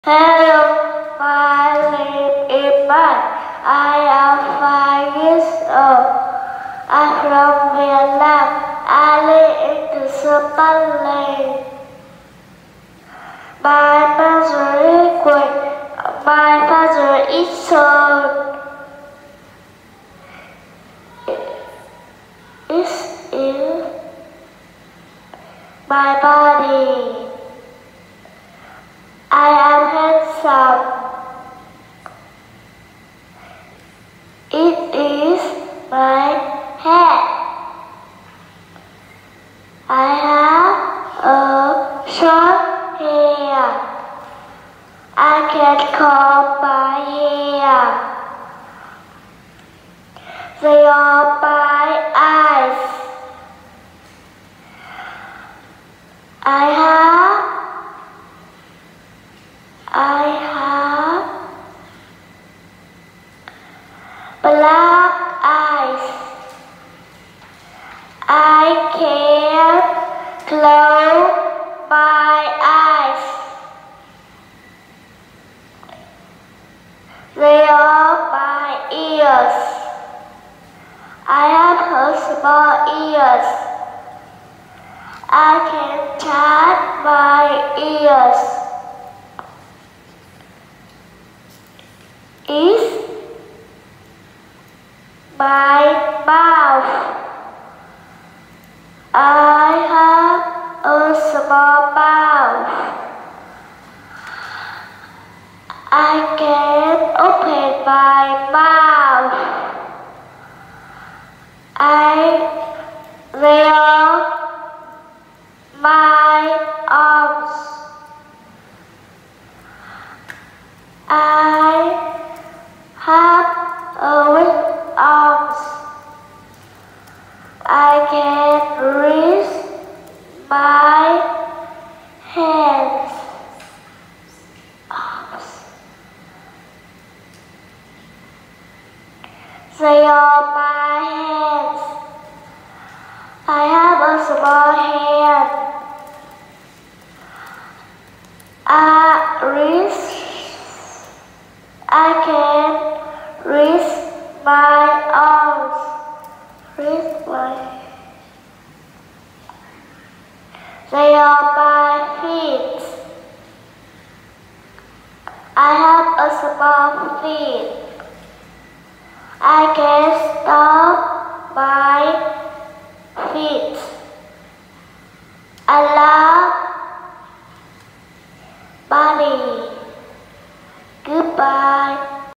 Hello, my name is Mai. I am 5 years old. I'm from Vietnam. I live in the Somaliland. My mother is great. My father is son. Is my body. I am handsome. It is my head. I have a short hair. I can comb my hair. They are my eyes. I have black eyes. I can close my eyes. They are my ears. I have small ears. I can touch my ears. Is my mouth. I have a small mouth. I can open my mouth. They are my arms. I have weak arms. I can raise my hands. Arms. They are my hands. I have a small hand. I can raise my arms. They are my feet. I have a small feet. I can stop my feet. I love body. Goodbye.